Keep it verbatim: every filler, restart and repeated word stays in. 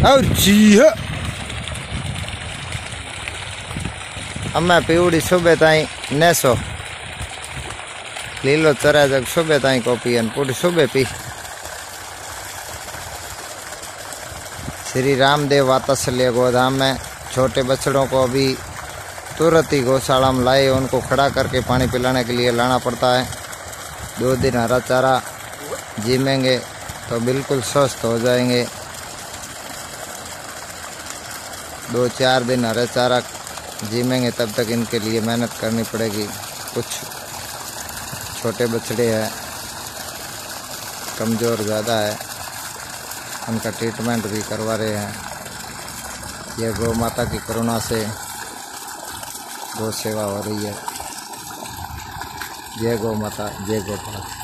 और जी है अम्मा पीवड़ी सुबह ताई नैसो लीलो चरा जग सुबह ताई को पियन पूरी सुबह पी। श्री रामदेव वात्सल्य गोधाम में छोटे बछड़ों को अभी तुरंत ही गौशाला में लाए, उनको खड़ा करके पानी पिलाने के लिए लाना पड़ता है। दो दिन हरा चारा जीमेंगे तो बिल्कुल स्वस्थ हो जाएंगे। दो चार दिन हरा चारा जीमेंगे तब तक इनके लिए मेहनत करनी पड़ेगी। कुछ छोटे बछड़े हैं, कमज़ोर ज़्यादा है, उनका ट्रीटमेंट भी करवा रहे हैं। यह गौ माता की करुणा से गौ सेवा हो रही है। जय गौ माता, जय गोपाल।